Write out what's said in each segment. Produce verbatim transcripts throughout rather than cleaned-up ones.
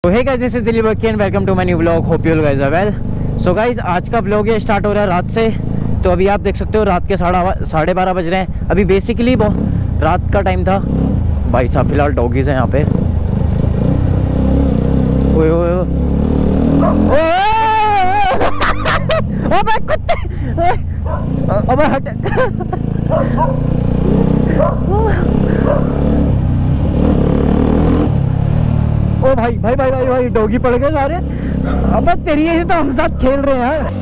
तो hey guys, this is Dilip and welcome to my new vlog. Hope you guys are well. So guys, आज का vlog ये start हो रहा है रात से। तो अभी आप देख सकते हो रात के साढ़ा साढ़े बारह बज रहे हैं। अभी बेसिकली रात का टाइम था। भाई साहब फिलहाल डॉगीज हैं यहाँ पे। ओए ओए ओए अबे कुत्ते, अबे हट। ओ भाई भाई भाई भाई भाई डॉगी पड़ गए सारे। अब तेरी ये तो हम साथ खेल रहे हैं।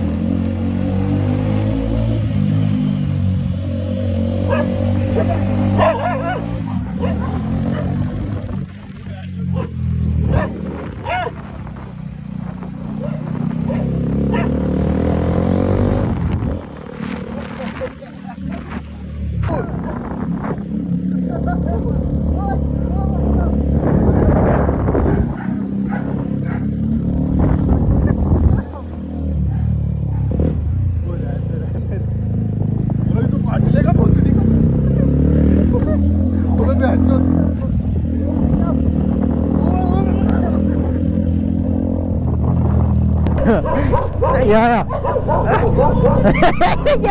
या या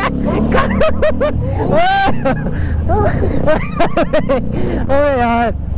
ओ यार